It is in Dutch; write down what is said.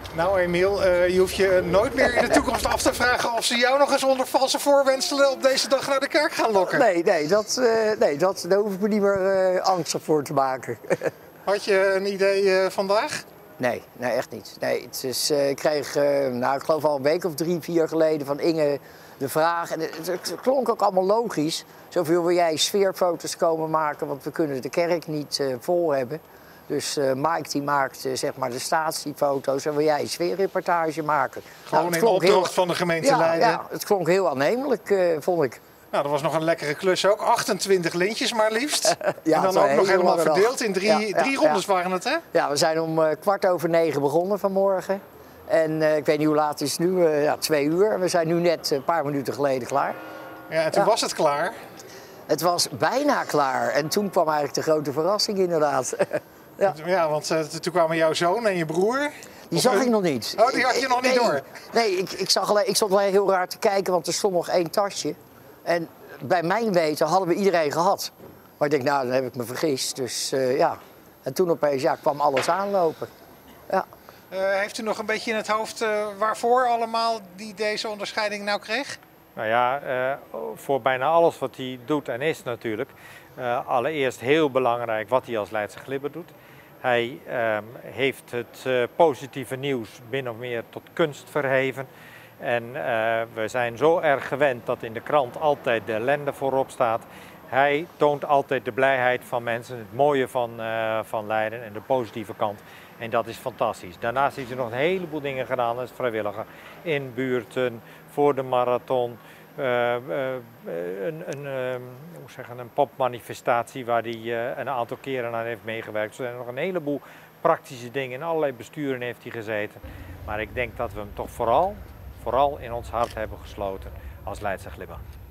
Nou Emiel, je hoeft je nooit meer in de toekomst af te vragen of ze jou nog eens onder valse voorwendselen op deze dag naar de kerk gaan lokken. Nee, daar hoef ik me niet meer angstig voor te maken. Had je een idee vandaag? Nee, echt niet. Nee, het is, ik kreeg, ik geloof al een week of 3, 4 geleden van Inge de vraag. En het klonk ook allemaal logisch. Zoveel wil jij sfeerfoto's komen maken, want we kunnen de kerk niet vol hebben. Dus Mike die maakt zeg maar de statiefoto's en wil jij een sfeerreportage maken. Gewoon in opdracht van de gemeente Leiden? Ja, het klonk heel aannemelijk, vond ik. Nou, dat was nog een lekkere klus ook. 28 lintjes maar liefst. Ja, en dan ook nog helemaal verdeeld in drie rondes waren het, hè? Ja, we zijn om 9:15 begonnen vanmorgen. En ik weet niet hoe laat het is nu, 2 uur. En we zijn nu net een paar minuten geleden klaar. Ja, en toen was het klaar? Het was bijna klaar. En toen kwam eigenlijk de grote verrassing inderdaad. Ja, want toen kwamen jouw zoon en je broer. Die zag ik nog niet. Oh, die had je nog niet door? Nee, ik stond alleen heel raar te kijken, want er stond nog 1 tasje. En bij mijn weten hadden we iedereen gehad. Maar ik denk, nou, dan heb ik me vergist. Dus ja. En toen opeens kwam alles aanlopen. Ja. Heeft u nog een beetje in het hoofd waarvoor allemaal deze onderscheiding nou kreeg? Nou ja, voor bijna alles wat hij doet en is natuurlijk. Allereerst heel belangrijk wat hij als Leidse Glibber doet. Hij heeft het positieve nieuws min of meer tot kunst verheven. En we zijn zo erg gewend dat in de krant altijd de ellende voorop staat. Hij toont altijd de blijheid van mensen, het mooie van Leiden en de positieve kant. En dat is fantastisch. Daarnaast heeft hij nog een heleboel dingen gedaan als vrijwilliger. In buurten, voor de marathon. Een popmanifestatie waar hij een aantal keren aan heeft meegewerkt. Er zijn nog een heleboel praktische dingen. In allerlei besturen heeft hij gezeten. Maar ik denk dat we hem toch vooral in ons hart hebben gesloten als Leidse Glibber.